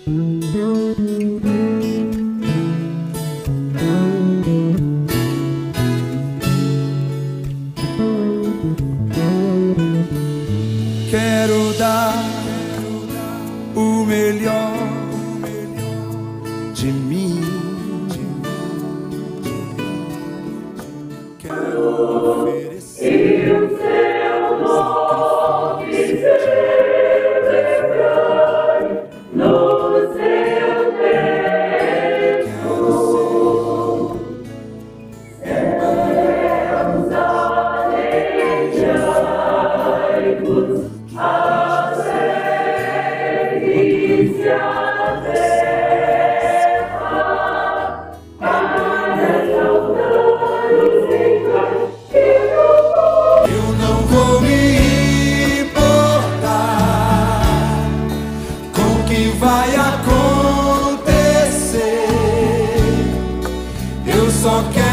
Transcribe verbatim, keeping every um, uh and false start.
Quero dar o melhor de mim. Quero oferecer e o seu nome celebrai no seu templo. Céus, alegrai-vos, a delícia terra, para saudar os encantos. Eu não vou me importar com o que vai acontecer. Eu só quero